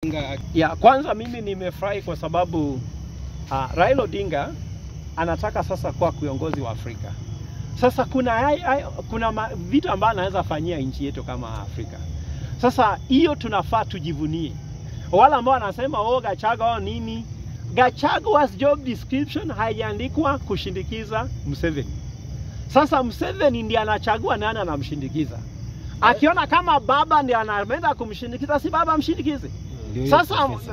Ya, kwanza mimi nimefurahi kwa sababu Raila Odinga anataka sasa kuwa kiongozi wa Afrika. Sasa kuna vitu ambavyo anaweza fanyia nchi yetu kama Afrika. Sasa hiyo tunafaa tujivunie. Wala ambao wanasema Gachagua nini? Gachagua's job description haijaandikwa kushindikiza Museveni. Sasa Museveni ndiye anachagua nani anamshindikiza. Akiona kama baba ndiye anaenda kumshindikiza, si baba amshindikize. Sasa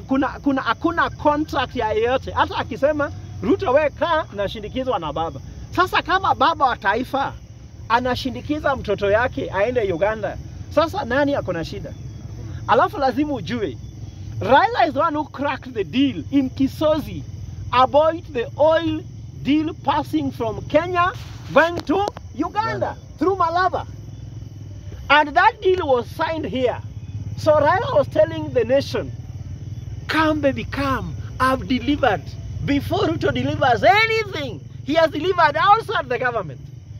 hakuna contract ya yeyote. Hata akisema Ruto weka na shindikizwa na baba. Sasa kama baba wa taifa anashindikiza mtoto yake aende Uganda, sasa nani ako na shida? Alafu lazima ujue Raila is the one who cracked the deal in Kisozi about the oil deal passing from Kenya going to Uganda through Malaba. And that deal was signed here. So Raila was telling the nation, come baby, come, I've delivered. Before Ruto delivers anything, he has delivered outside the government.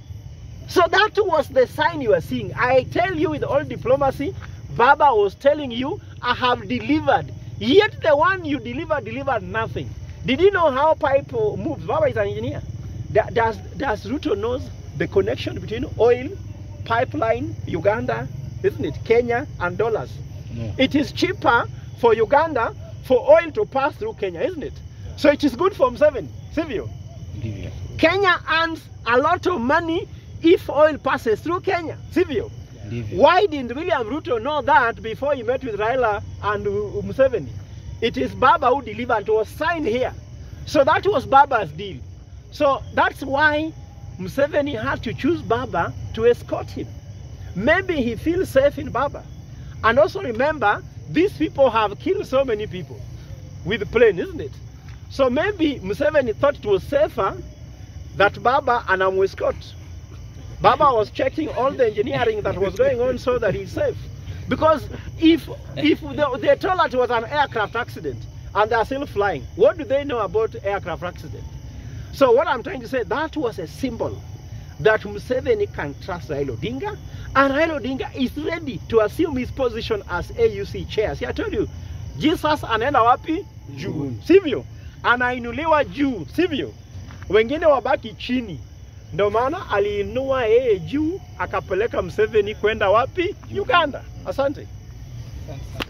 So that was the sign you were seeing. I tell you with all diplomacy, Baba was telling you, I have delivered. Yet the one you delivered nothing. Did you know how pipe moves? Baba is an engineer. Does Ruto knows the connection between oil, pipeline, Uganda, isn't it? Kenya and dollars. No. It is cheaper for Uganda for oil to pass through Kenya, isn't it? Yeah. So it is good for Museveni, Sivyo. Yeah. Kenya earns a lot of money if oil passes through Kenya, Sivyo. Yeah. Why didn't William Ruto know that before he met with Raila and Museveni? It is Baba who delivered. It was signed here. So that was Baba's deal. So that's why Museveni had to choose Baba to escort him. Maybe he feels safe in Baba. And also remember, these people have killed so many people with the plane, isn't it? So maybe Museveni thought it was safer that Baba and escort. Baba was checking all the engineering that was going on so that he's safe. Because if they told that it was an aircraft accident and they're still flying, what do they know about aircraft accident? So what I'm trying to say, that was a symbol that Museveni can trust Raila Odinga, and Raila Odinga is ready to assume his position as AUC chair. See, I told you, Jesus anaenda wapi? Juu. Sivyo? Anainuliwa juu. Sivyo? Wengine wabaki chini. Ndio maana aliinua yeye juu akapeleka Museveni kwenda wapi? Uganda. Asante.